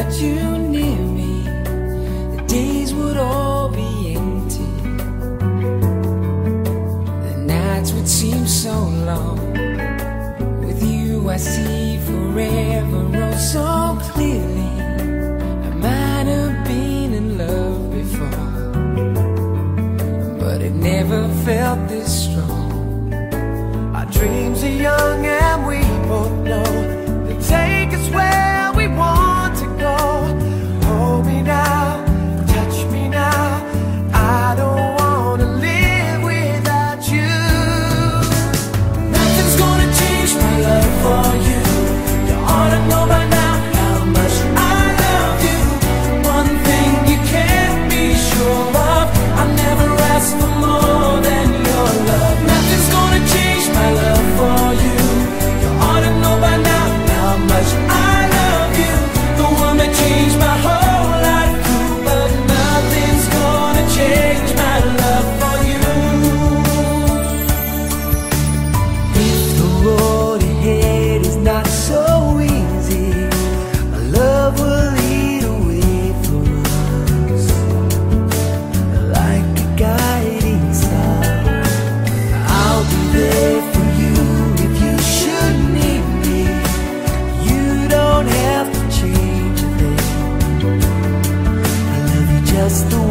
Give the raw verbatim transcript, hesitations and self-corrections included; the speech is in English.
had you near me, the days would all be empty. The nights would seem so long. With you I see forever oh so clearly. I might have been in love before, but it never felt this strong. Our dreams are young and we both know they'll take us where we want to go. Hold me now, touch me now, I don't wanna live without you. Nothing's gonna change my love for you. You ought to know by now how much I love you. One thing you can't be sure of, I never ask for more than your love. Nothing's gonna change my love for you. You ought to know by now how much I love you. The one that changed my whole life through, but nothing's gonna change my love for you. If the road ahead is not so easy, our love will lead a way for us, like a guiding star. I'll be there for you if you should need me. You don't have to change a thing. I love you just the